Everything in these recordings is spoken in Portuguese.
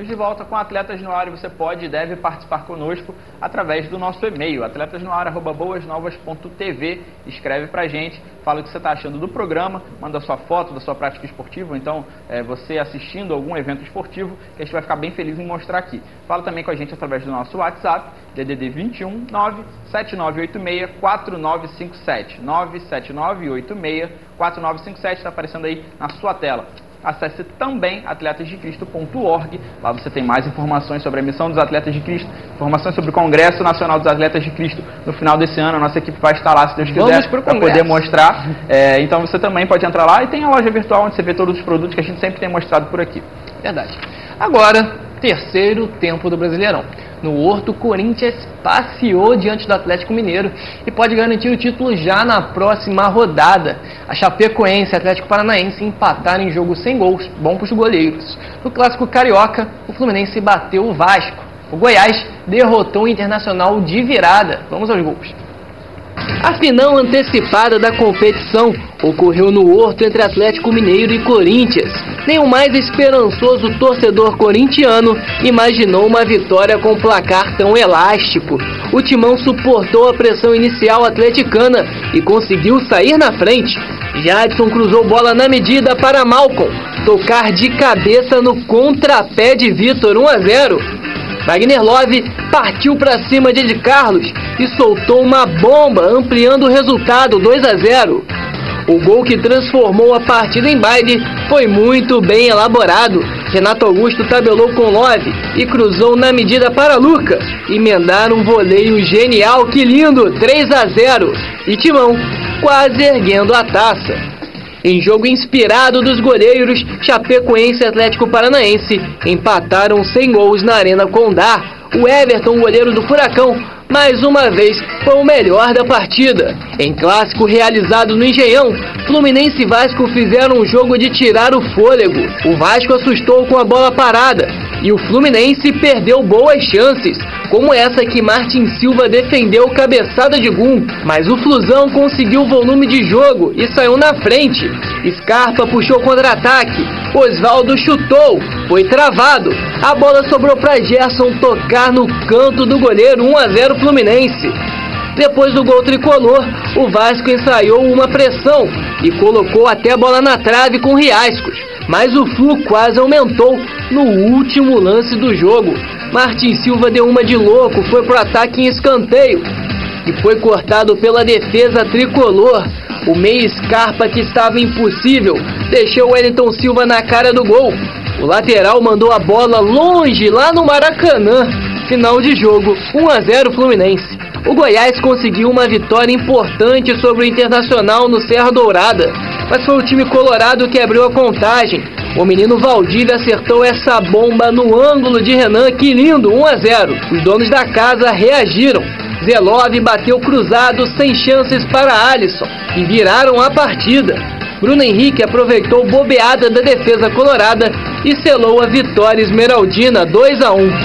Estamos de volta com Atletas no Ar e você pode e deve participar conosco através do nosso e-mail, atletasnoar@boasnovas.tv. Escreve pra gente, fala o que você está achando do programa, manda sua foto da sua prática esportiva, ou então você assistindo algum evento esportivo, que a gente vai ficar bem feliz em mostrar aqui. Fala também com a gente através do nosso WhatsApp, DDD 21 97986 4957. 97986 está aparecendo aí na sua tela. Acesse também atletasdecristo.org. Lá você tem mais informações sobre a missão dos Atletas de Cristo, informações sobre o Congresso Nacional dos Atletas de Cristo. No final desse ano, a nossa equipe vai estar lá, se Deus quiser, para poder mostrar. Então você também pode entrar lá e tem a loja virtual onde você vê todos os produtos que a gente sempre tem mostrado por aqui. Verdade. Agora, terceiro tempo do Brasileirão. No Horto, o Corinthians passeou diante do Atlético Mineiro e pode garantir o título já na próxima rodada. A Chapecoense e Atlético Paranaense empataram em jogo sem gols, bom para os goleiros. No Clássico Carioca, o Fluminense bateu o Vasco. O Goiás derrotou o Internacional de virada. Vamos aos gols. A final antecipada da competição ocorreu no Horto entre Atlético Mineiro e Corinthians. Nem o mais esperançoso torcedor corintiano imaginou uma vitória com placar tão elástico. O Timão suportou a pressão inicial atleticana e conseguiu sair na frente. Jadson cruzou bola na medida para Malcom tocar de cabeça no contrapé de Vitor, 1-0. Wagner Love partiu para cima de Ed Carlos e soltou uma bomba, ampliando o resultado, 2-0. O gol que transformou a partida em baile foi muito bem elaborado. Renato Augusto tabelou com Love e cruzou na medida para Lucas. Emendaram um voleio genial, que lindo, 3-0. E Timão quase erguendo a taça. Em jogo inspirado dos goleiros, Chapecoense e Atlético Paranaense empataram sem gols na Arena Condá. O Everton, goleiro do Furacão, mais uma vez foi o melhor da partida. Em clássico realizado no Engenhão, Fluminense e Vasco fizeram um jogo de tirar o fôlego. O Vasco assustou com a bola parada e o Fluminense perdeu boas chances, como essa que Martin Silva defendeu cabeçada de gol, mas o Flusão conseguiu volume de jogo e saiu na frente. Scarpa puxou contra-ataque, Osvaldo chutou, foi travado, a bola sobrou para Gerson tocar no canto do goleiro, 1-0 Fluminense. Depois do gol tricolor, o Vasco ensaiou uma pressão e colocou até a bola na trave com Riascos, mas o Flu quase aumentou no último lance do jogo. Martin Silva deu uma de louco, foi pro ataque em escanteio e foi cortado pela defesa tricolor. O meia Scarpa, que estava impossível, deixou o Wellington Silva na cara do gol. O lateral mandou a bola longe, lá no Maracanã. Final de jogo, 1-0 Fluminense. O Goiás conseguiu uma vitória importante sobre o Internacional no Serra Dourada, mas foi o time colorado que abriu a contagem. O menino Valdívia acertou essa bomba no ângulo de Renan, que lindo, 1-0. Os donos da casa reagiram. Zelov bateu cruzado sem chances para Alisson e viraram a partida. Bruno Henrique aproveitou bobeada da defesa colorada e selou a vitória esmeraldina, 2-1.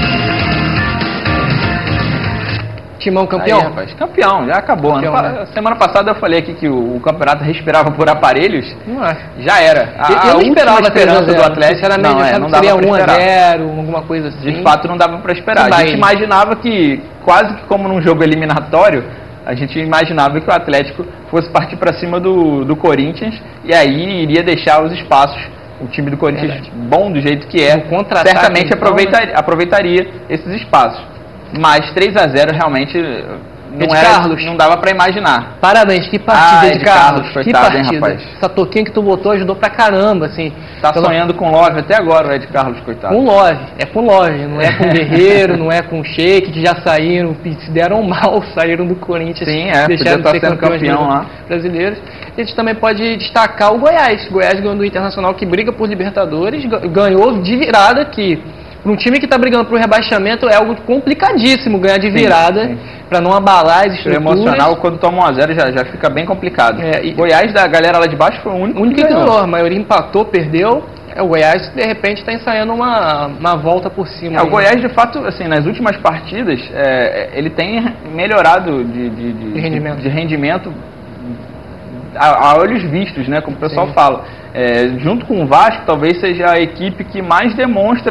Timão campeão? Aí, rapaz, campeão, já acabou. Campeão, né? Semana passada eu falei aqui que o campeonato respirava por aparelhos. Não é. Já era. Eu não esperava a esperança do Atlético. Sinceramente, não dava seria pra 1-0, alguma coisa assim. De fato, não dava para esperar. A gente imaginava que, quase que como num jogo eliminatório, a gente imaginava que o Atlético fosse partir para cima do Corinthians e aí iria deixar os espaços. O time do Corinthians, bom do jeito que é, certamente aproveitaria esses espaços. Mas 3-0 realmente não dava pra imaginar. Parabéns, que partida, Ed Carlos, coitado, que partida. Hein, rapaz? Essa toquinha que tu botou ajudou pra caramba, assim. Tá sonhando com Love até agora, o Ed Carlos, coitado. Com Love, não é com Guerreiro, não é com Sheik, que já saíram, se deram mal, saíram do Corinthians. Sim, deixaram de ser campeão lá. Brasileiros. A gente também pode destacar o Goiás. O Goiás ganhou do Internacional, que briga por Libertadores, ganhou de virada, que para um time que está brigando para o rebaixamento é algo complicadíssimo ganhar de virada, para não abalar as estruturas. O emocional, quando toma 1-0, já fica bem complicado. Goiás, da galera lá de baixo, foi o único que ganhou. A maioria empatou, perdeu. O Goiás, de repente, está ensaiando uma volta por cima. O Goiás, de fato, assim, nas últimas partidas, ele tem melhorado de rendimento a olhos vistos, né, como o pessoal fala. Junto com o Vasco, talvez seja a equipe que mais demonstra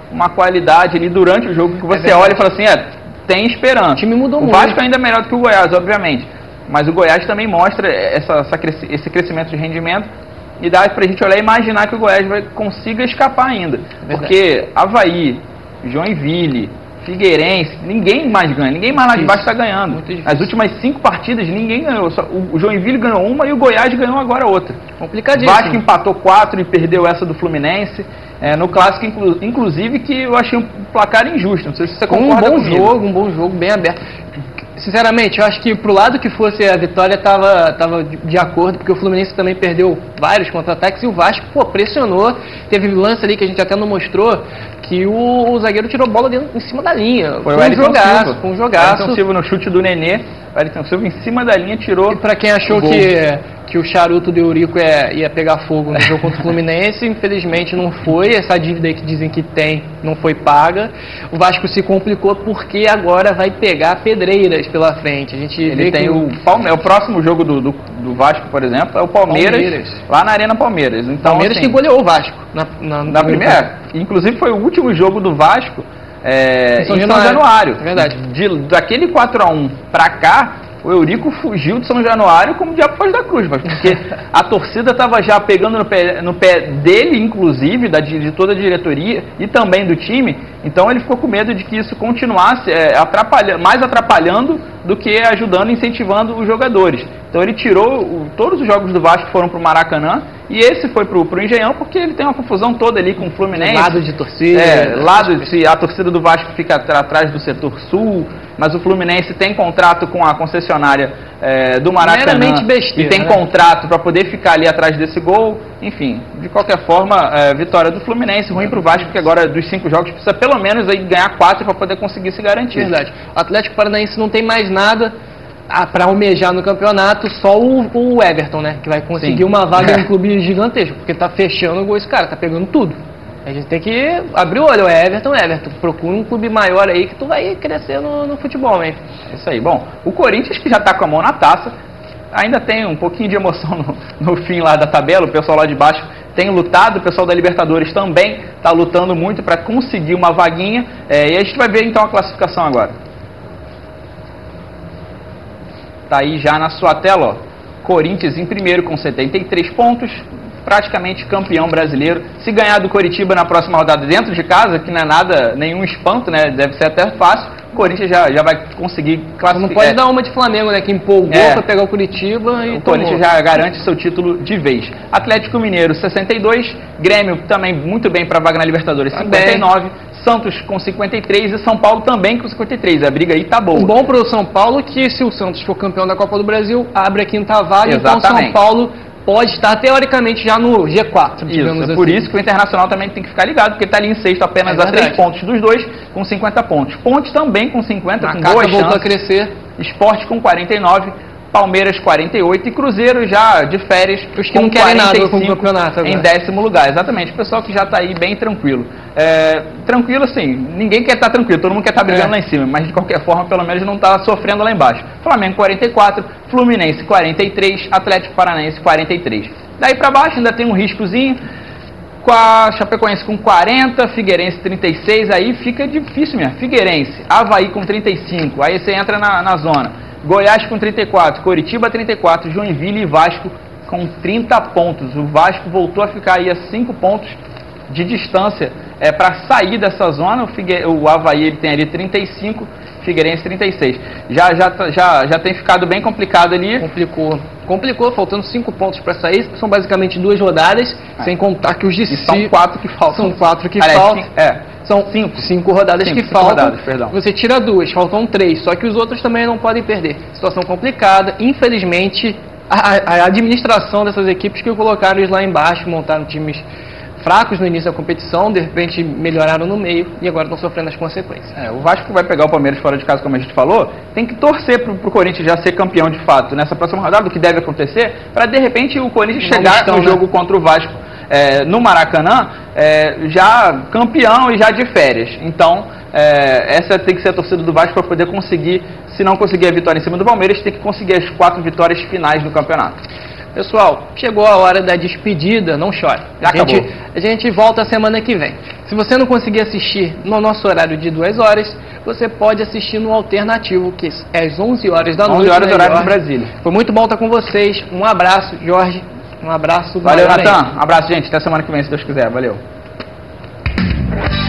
uma qualidade ali durante o jogo que você olha e fala assim, tem esperança. O time mudou muito. O Vasco ainda é melhor do que o Goiás, obviamente. Mas o Goiás também mostra esse crescimento de rendimento e dá pra gente olhar e imaginar que o Goiás consiga escapar ainda. Porque Avaí, Joinville, Figueirense, ninguém mais ganha, ninguém mais lá de baixo está ganhando. As últimas 5 partidas ninguém ganhou, só o Joinville ganhou uma e o Goiás ganhou agora outra. Complicadíssimo. Vasco empatou 4 e perdeu essa do Fluminense, no clássico inclusive, que eu achei um placar injusto, não sei se você concorda comigo. Um bom jogo, bem aberto. Sinceramente, eu acho que pro lado que fosse a vitória tava de acordo, porque o Fluminense também perdeu vários contra-ataques e o Vasco, pressionou. Teve lance ali que a gente até não mostrou, que o zagueiro tirou bola em cima da linha. Foi um jogaço. Foi um jogaço. O Wellington Silva no chute do Nenê, o Wellington Silva em cima da linha tirou. E pra quem achou que o charuto do Eurico ia pegar fogo no jogo contra o Fluminense, infelizmente não foi. Essa dívida aí que dizem que tem não foi paga. O Vasco se complicou porque agora vai pegar pedreiras pela frente. A gente vê tem o próximo jogo do Vasco, por exemplo, é o Palmeiras. Lá na Arena Palmeiras. Então, Palmeiras assim, que goleou o Vasco na primeira. Inclusive foi o último jogo do Vasco em São Januário. É verdade. Daquele 4-1 pra cá, o Eurico fugiu de São Januário como o diabo foge da cruz, porque a torcida estava já pegando no pé dele, inclusive, de toda a diretoria e também do time. Então ele ficou com medo de que isso continuasse mais atrapalhando do que ajudando, incentivando os jogadores. Então ele tirou todos os jogos do Vasco foram para o Maracanã e esse foi para o Engenhão, porque ele tem uma confusão toda ali com o Fluminense. Lado de torcida. A torcida do Vasco fica atrás do setor sul, mas o Fluminense tem contrato com a concessionária do Maracanã besteira, e tem contrato para poder ficar ali atrás desse gol. Enfim, de qualquer forma, vitória do Fluminense, ruim para o Vasco, que agora dos 5 jogos precisa pelo menos aí ganhar 4 para poder conseguir se garantir. Verdade. O Atlético Paranaense não tem mais nada para almejar no campeonato, só o Everton, né? Que vai conseguir uma vaga em um clube gigantesco, porque tá fechando o gol esse cara, tá pegando tudo. A gente tem que abrir o olho, Everton, procura um clube maior aí que tu vai crescer no futebol, hein? É isso aí. Bom, o Corinthians que já tá com a mão na taça, ainda tem um pouquinho de emoção no fim lá da tabela, o pessoal lá de baixo tem lutado, o pessoal da Libertadores também está lutando muito para conseguir uma vaguinha, e a gente vai ver então a classificação agora. Tá aí já na sua tela, ó. Corinthians em primeiro com 73 pontos, praticamente campeão brasileiro. Se ganhar do Coritiba na próxima rodada dentro de casa, que não é nenhum espanto, né? Deve ser até fácil, o Corinthians já vai conseguir classificar. Não pode dar uma de Flamengo, né? Que empolgou para pegar o Curitiba e o Corinthians já garante seu título de vez. Atlético Mineiro 62, Grêmio também muito bem para a vaga na Libertadores 59, Santos com 53 e São Paulo também com 53. A briga aí tá boa. O bom para o São Paulo é que se o Santos for campeão da Copa do Brasil, abre a quinta vaga. Exatamente. Então o São Paulo pode estar teoricamente já no G4. Isso, assim. Por isso que o Internacional também tem que ficar ligado, porque está ali em sexto apenas a 3 pontos dos dois, com 50 pontos. Ponte também com 50, com boa chance. Voltou a crescer. Sport com 49, Palmeiras 48 e Cruzeiro já de férias. Os que não querem nada com o campeonato agora. Em 10º lugar, exatamente. O pessoal que já está aí bem tranquilo. Tranquilo assim, ninguém quer estar tranquilo, todo mundo quer estar brigando lá em cima, mas de qualquer forma, pelo menos não está sofrendo lá embaixo. Flamengo 44, Fluminense 43, Atlético Paranaense 43. Daí para baixo ainda tem um riscozinho, com a Chapecoense com 40, Figueirense 36, aí fica difícil mesmo. Figueirense, Avaí com 35, aí você entra na zona. Goiás com 34, Coritiba 34, Joinville e Vasco com 30 pontos. O Vasco voltou a ficar aí a 5 pontos de distância para sair dessa zona. O Avaí ele tem ali 35, Figueirense 36. Já tem ficado bem complicado ali. Complicou, faltando 5 pontos para sair. São basicamente 2 rodadas, sem contar que os de são 4 que faltam. São 4 que faltam. São 5 rodadas que faltam. Você tira 2, faltam 3. Só que os outros também não podem perder. Situação complicada. Infelizmente, a administração dessas equipes que colocaram eles lá embaixo, montaram times fracos no início da competição, de repente melhoraram no meio e agora estão sofrendo as consequências. O Vasco vai pegar o Palmeiras fora de casa, como a gente falou, tem que torcer pro Corinthians já ser campeão de fato nessa próxima rodada, o que deve acontecer, para de repente o Corinthians chegar no jogo contra o Vasco no Maracanã, já campeão e já de férias. Então, essa tem que ser a torcida do Vasco para poder conseguir, se não conseguir a vitória em cima do Palmeiras, tem que conseguir as 4 vitórias finais do campeonato. Pessoal, chegou a hora da despedida, não chore. A gente volta semana que vem. Se você não conseguir assistir no nosso horário de 2 horas, você pode assistir no alternativo, que é às 11 horas da noite. 11 horas, horário de Brasília. Foi muito bom estar com vocês. Um abraço, Jorge. Um abraço. Valeu, Natan. Um abraço, gente. Até semana que vem, se Deus quiser. Valeu.